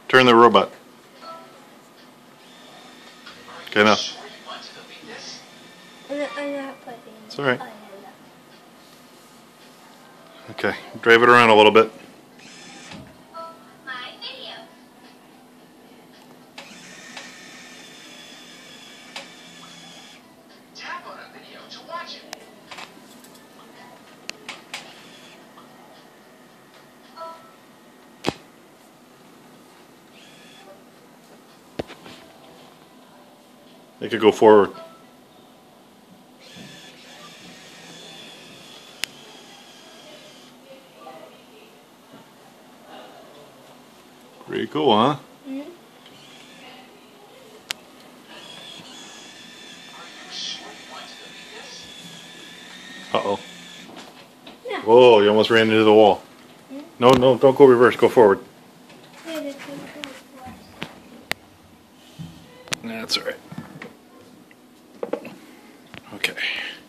Turn the robot. Okay, now. I'm not putting it. It's alright. Okay, drive it around a little bit. My video. Tap on a video to watch it. It could go forward. Pretty cool, huh? Mm-hmm. Uh-oh. No. Whoa, you almost ran into the wall. Mm-hmm. No, no, don't go reverse, go forward. That's alright. Okay.